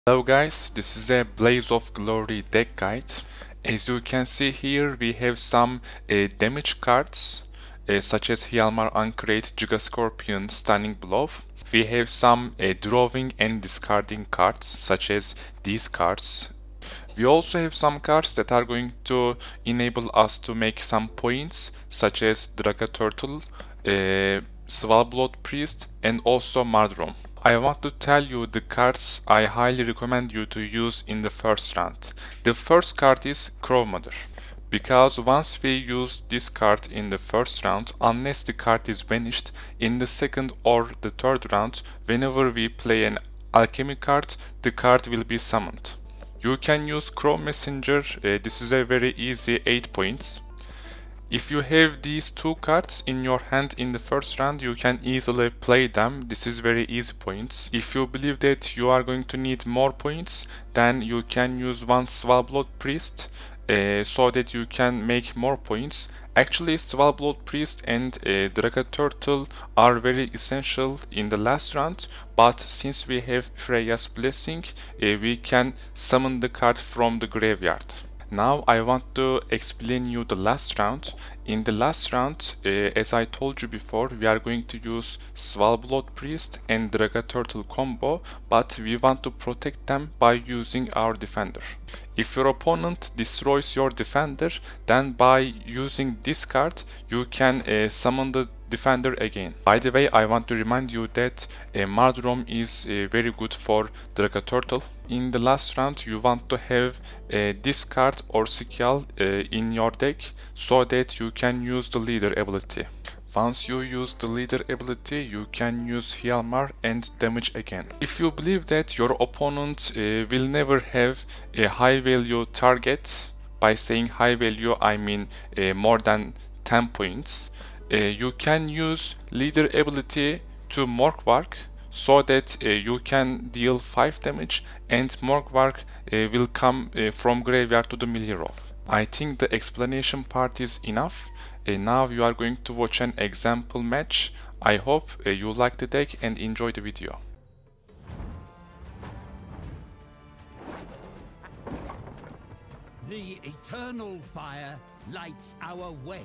Hello guys, this is a Blaze of Glory deck guide. As you can see here, we have some damage cards such as Hjalmar Uncreate, Gigascorpion, Stunning Blow. We have some drawing and discarding cards such as these cards. We also have some cards that are going to enable us to make some points such as Dracoturtle, Svalblood Priest and also Mardrom. I want to tell you the cards I highly recommend you to use in the first round. The first card is Crow Mother. Because once we use this card in the first round, unless the card is vanished in the second or the third round, whenever we play an alchemy card, the card will be summoned. You can use Crow Messenger, this is a very easy 8 points. If you have these two cards in your hand in the first round, you can easily play them. This is very easy points. If you believe that you are going to need more points, then you can use one Svalblood Priest so that you can make more points. Actually, Svalblood Priest and Dracoturtle are very essential in the last round, but since we have Freya's Blessing, we can summon the card from the graveyard. Now I want to explain you the last round. In the last round, as I told you before, we are going to use Svalblood Priest and Dracoturtle combo, but we want to protect them by using our defender. If your opponent destroys your defender, then by using this card, you can summon the defender again. By the way, I want to remind you that Mardrom is very good for Dracoturtle. In the last round, you want to have this card or skill in your deck so that you can use the leader ability. Once you use the leader ability, you can use Hjalmar and damage again. If you believe that your opponent will never have a high value target, by saying high value I mean more than 10 points, you can use leader ability to Morkvark so that you can deal 5 damage and Morkvark will come from graveyard to the Milirov. I think the explanation part is enough. Now you are going to watch an example match. I hope you like the deck and enjoy the video. The eternal fire lights our way.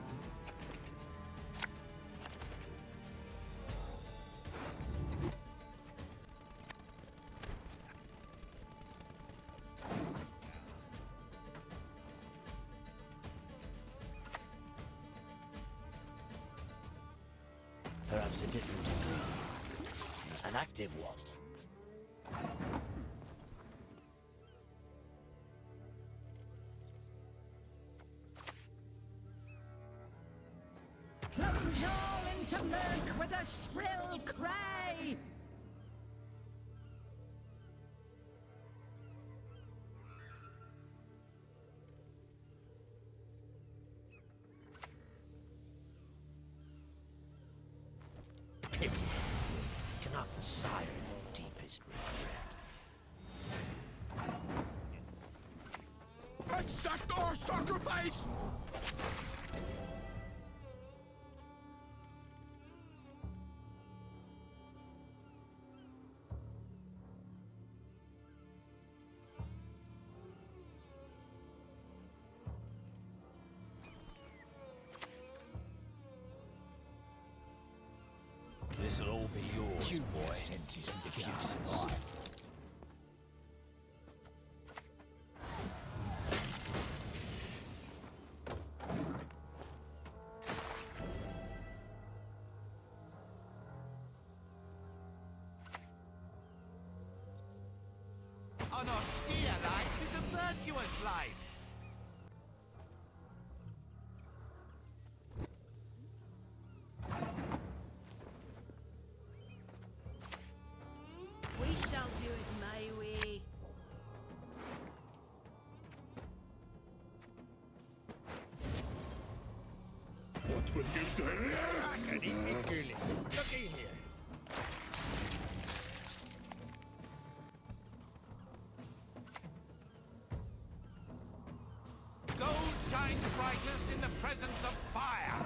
Perhaps a different ingredient. An active one. Plunge all into murk with a shrill cry! Piss. Can often sigh in deepest regret. Accept our sacrifice! This'll all be yours, boy. If you survive. An austere life is a virtuous life. We shall do it my way. What will you do? I can eat me coolie. Looky here. Gold shines brightest in the presence of fire.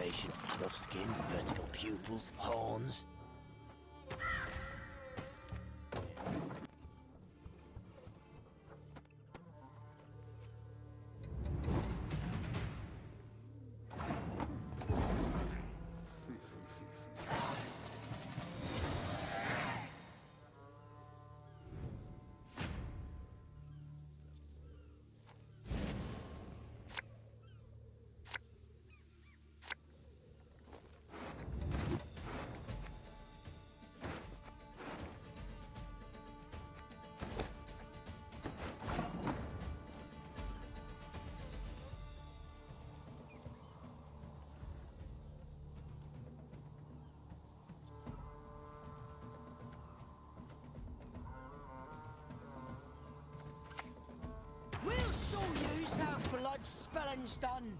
reputation. Rough skin, vertical pupils, horns. We'll show you how blood spilling's done.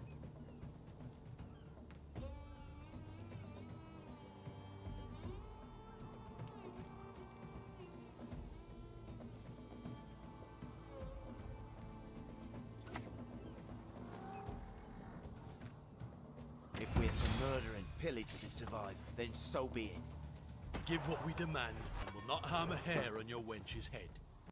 If we're to murder and pillage to survive, then so be it. Give what we demand, and will not harm a hair on your wench's head.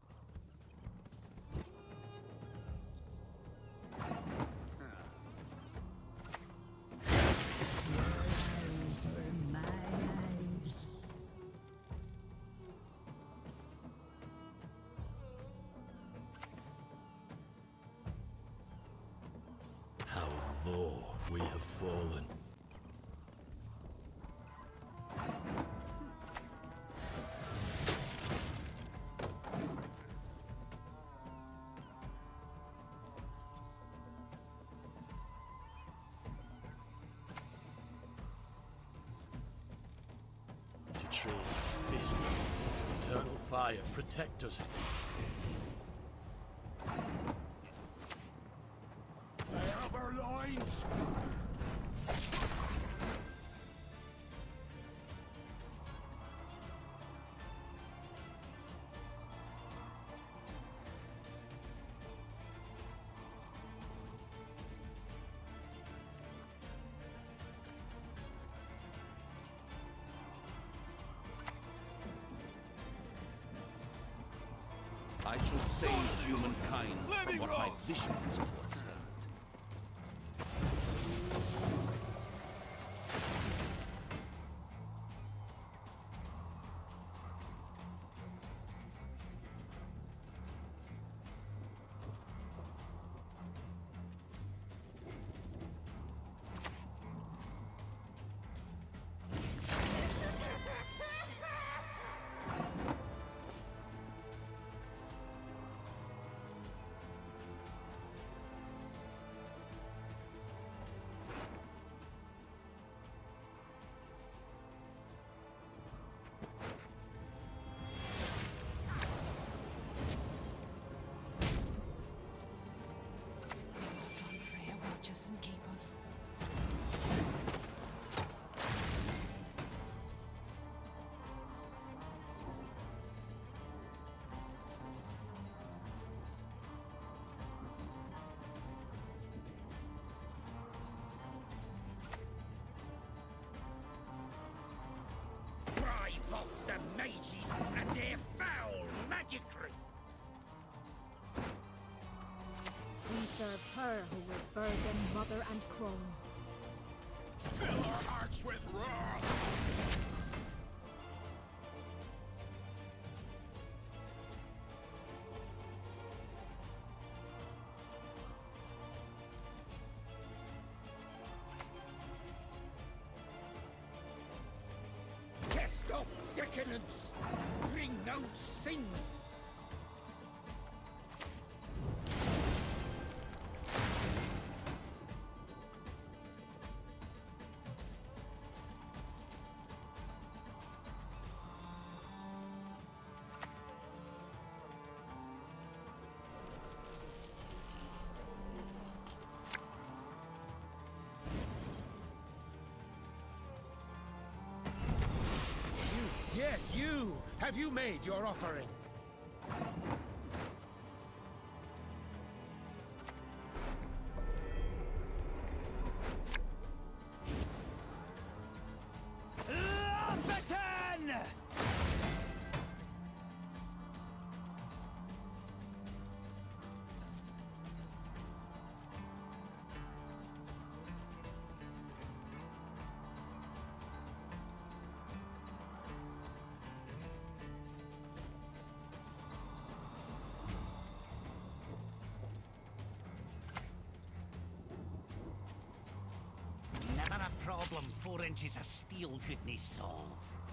How low we have fallen. To trade, fist, eternal fire, protect us. They have our lines! I shall save humankind from what my visions portend. Watch us and keep us. Drive off the mages and their foul magicry. We serve her who was burden, mother, and crone. Fill our hearts with wrath! Cast off decadence. Bring out sin. Yes, you! Have you made your offering? problem 4 inches of steel couldn't solve.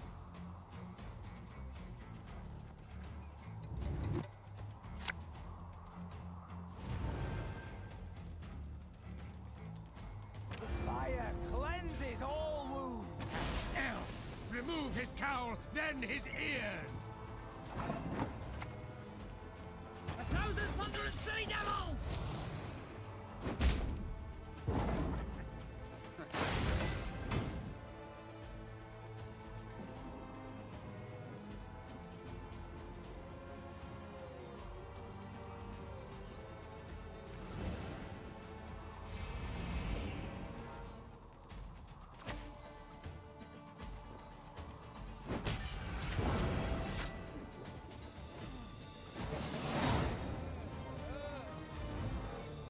The fire cleanses all wounds. Elf, remove his cowl, then his ears! 1,000 thunderous silly devils!